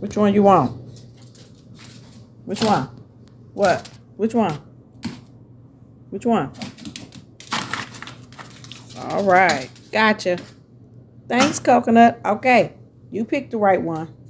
Which one you want? Which one? What? Which one? Which one? All right. Gotcha. Thanks, Coconut. Okay. You picked the right one.